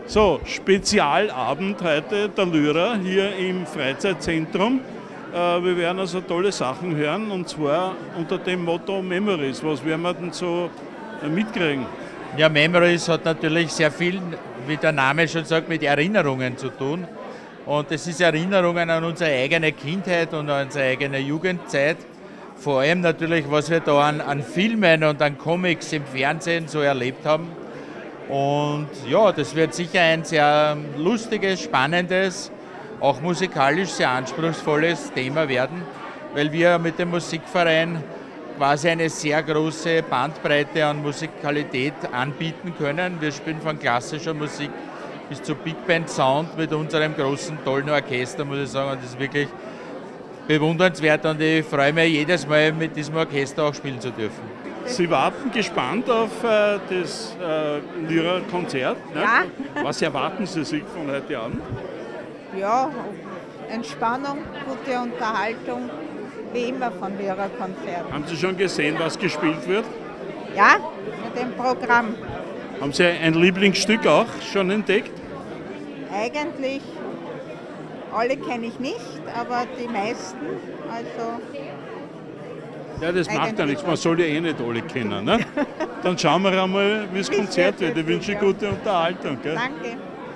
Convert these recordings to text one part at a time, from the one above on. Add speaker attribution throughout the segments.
Speaker 1: So, Spezialabend heute der Lyra hier im Freizeitzentrum. Wir werden also tolle Sachen hören und zwar unter dem Motto Memories. Was werden wir denn so mitkriegen?
Speaker 2: Ja, Memories hat natürlich sehr viel, wie der Name schon sagt, mit Erinnerungen zu tun. Und es ist Erinnerungen an unsere eigene Kindheit und an unsere eigene Jugendzeit. Vor allem natürlich, was wir da an Filmen und an Comics im Fernsehen so erlebt haben. Und ja, das wird sicher ein sehr lustiges, spannendes, auch musikalisch sehr anspruchsvolles Thema werden, weil wir mit dem Musikverein quasi eine sehr große Bandbreite an Musikalität anbieten können. Wir spielen von klassischer Musik bis zu Big Band Sound mit unserem großen, tollen Orchester, muss ich sagen. Und das ist wirklich bewundernswert und ich freue mich jedes Mal, mit diesem Orchester auch spielen zu dürfen.
Speaker 1: Sie warten gespannt auf das Lyra-Konzert. Ne?
Speaker 3: Ja.
Speaker 1: Was erwarten Sie sich von heute Abend?
Speaker 3: Ja, Entspannung, gute Unterhaltung, wie immer von Lyra-Konzert.
Speaker 1: Haben Sie schon gesehen, was gespielt wird?
Speaker 3: Ja, mit dem Programm.
Speaker 1: Haben Sie ein Lieblingsstück auch schon entdeckt?
Speaker 3: Eigentlich alle kenne ich nicht, aber die meisten, also
Speaker 1: Ja, das macht ja
Speaker 3: eigentlich
Speaker 1: nichts, man soll ja eh nicht alle kennen. Ne? Dann schauen wir einmal, wie das Konzert wird. Ich wünsche gute Unterhaltung. Gell?
Speaker 3: danke.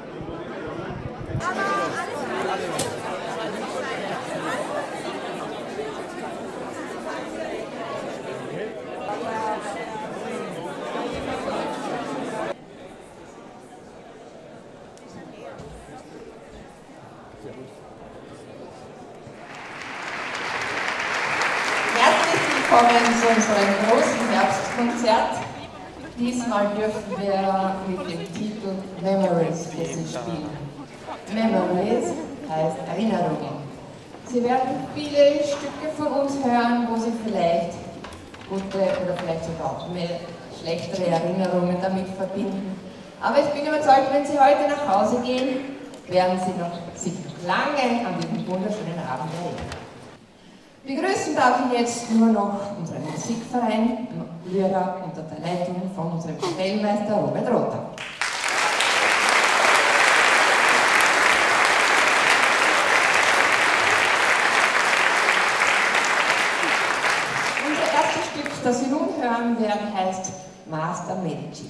Speaker 4: Herzlich willkommen zu unserem großen Herbstkonzert. Diesmal dürfen wir mit dem Titel Memories für Sie spielen. Memories heißt Erinnerungen. Sie werden viele Stücke von uns hören, wo Sie vielleicht gute oder vielleicht sogar auch mehr schlechtere Erinnerungen damit verbinden. Aber ich bin überzeugt, wenn Sie heute nach Hause gehen, werden Sie sich lange an diesen wunderschönen Abend erinnern. Begrüßen darf ich jetzt nur noch unseren Musikverein Lyra unter der Leitung von unserem Kapellmeister Robert Rother. Unser erstes Stück, das Sie nun hören werden, heißt Master Medici.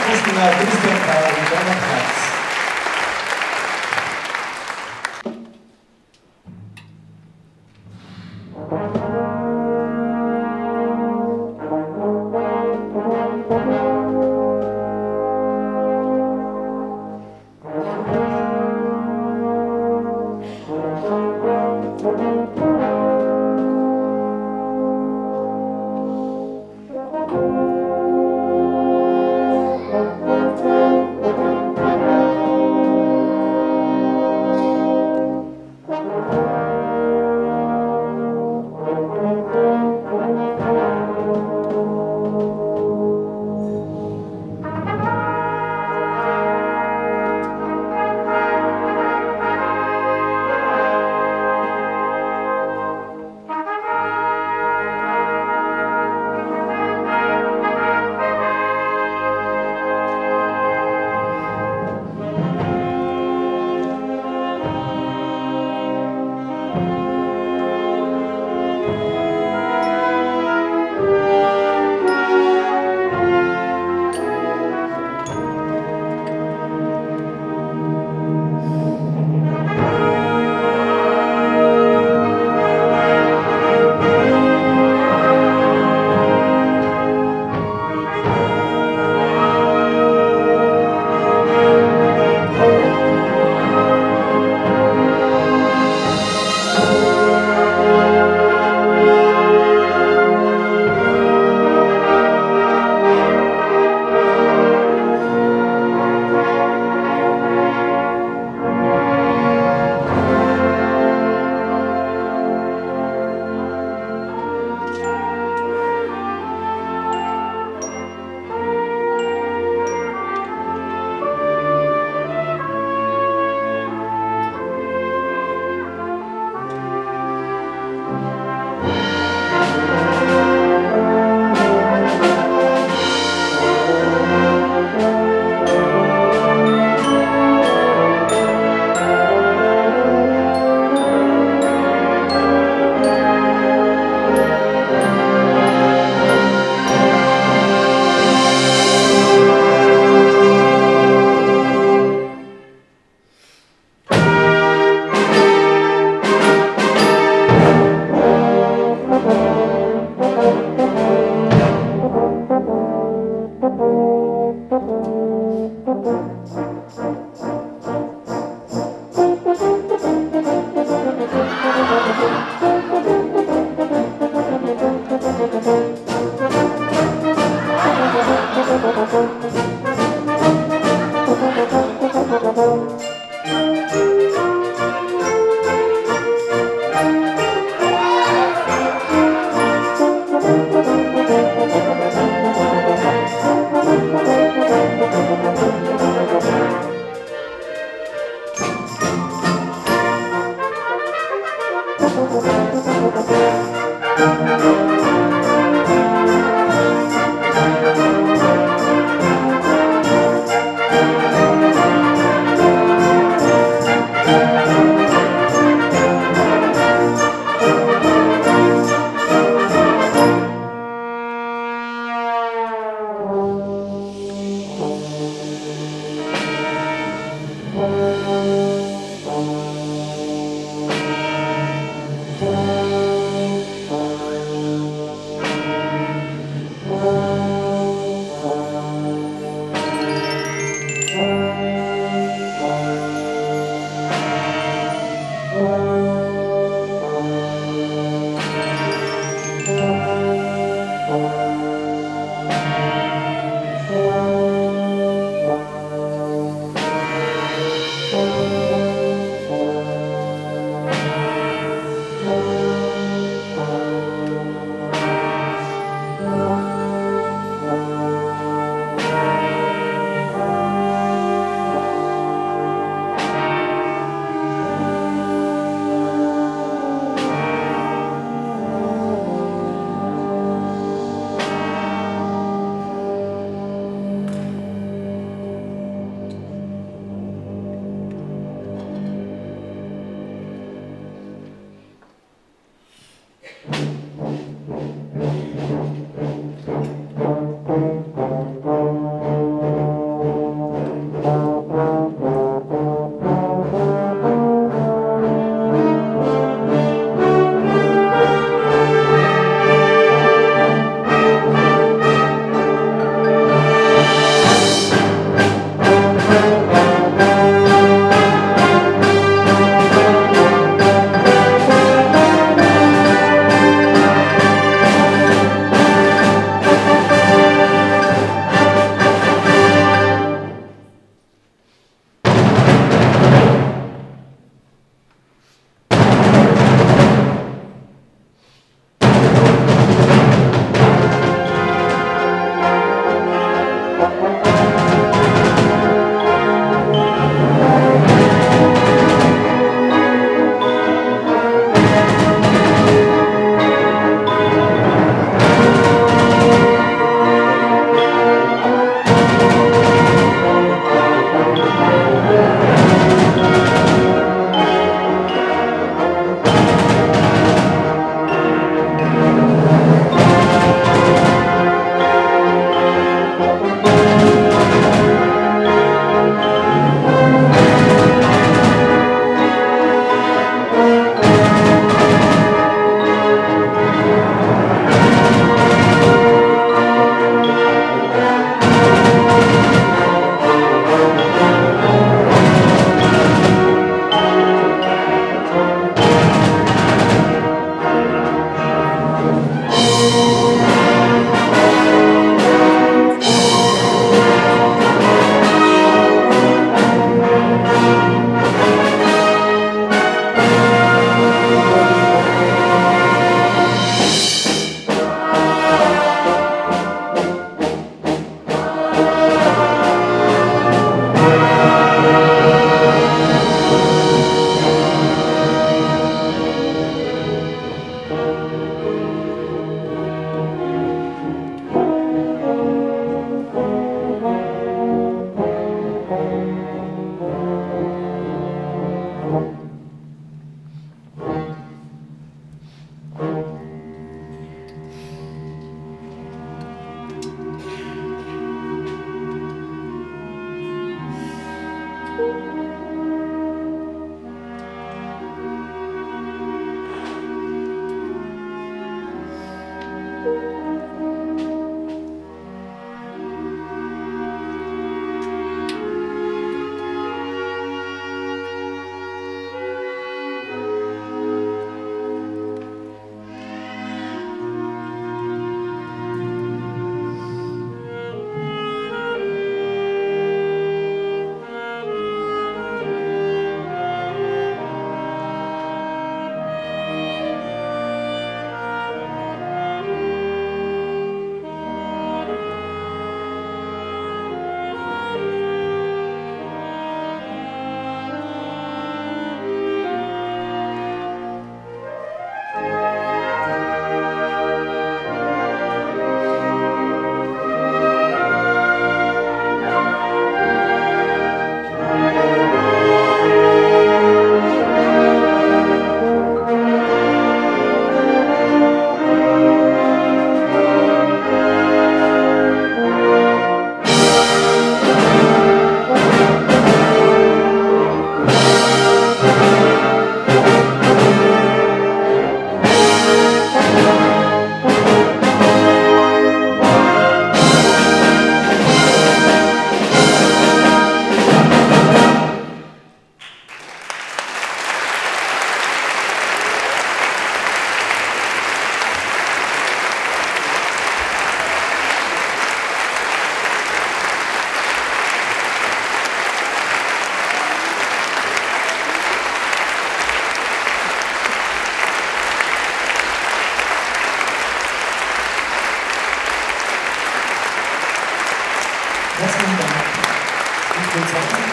Speaker 5: Christina Christian in Donnerplatz.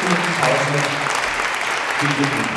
Speaker 5: beginnen.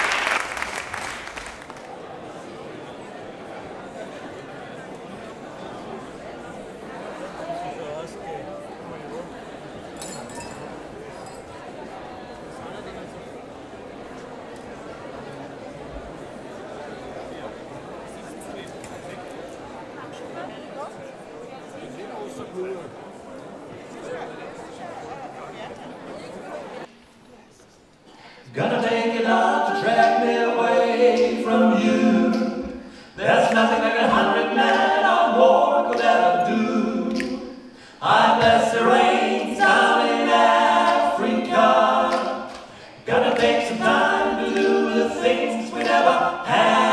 Speaker 6: Gonna take it out to drag me away from you. There's nothing like 100 men or more could ever do. I bless the rains down in Africa. Gonna take some time to do the things we never had.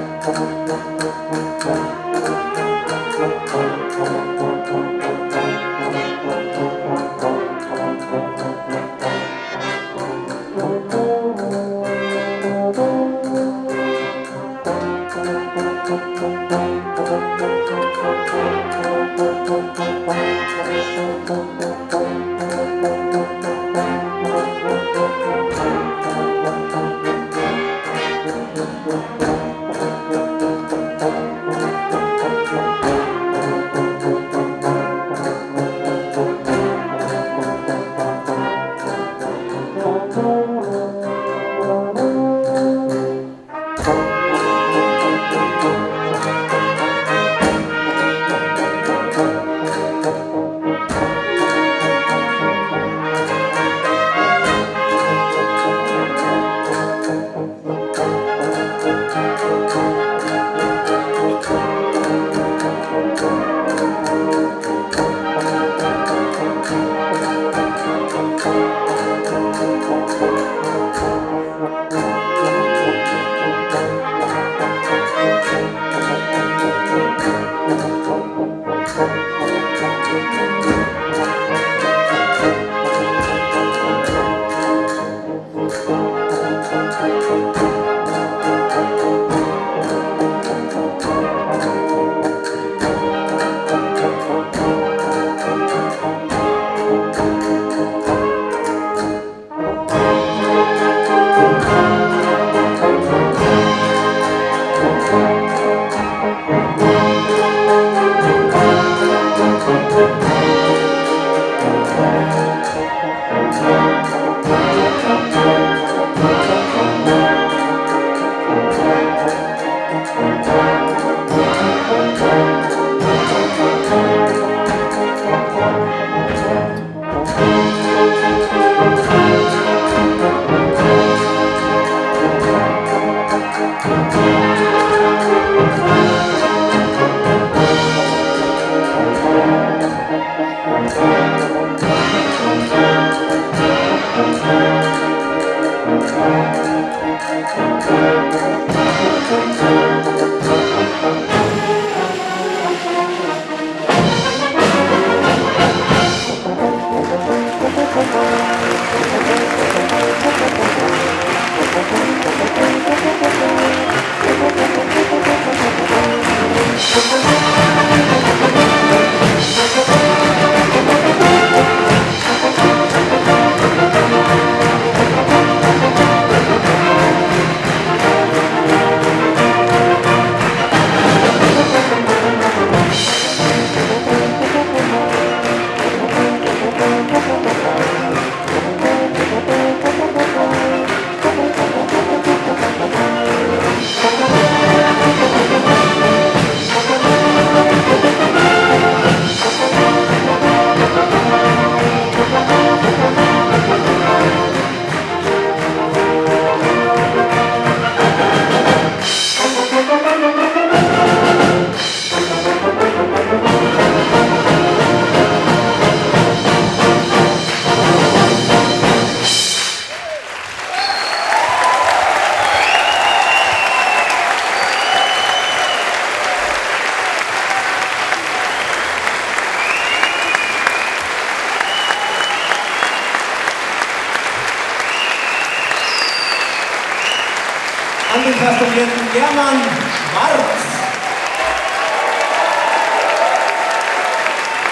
Speaker 7: An den Kastagierten German Schwarz.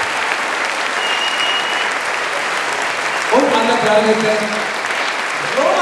Speaker 7: Und an der Klarinette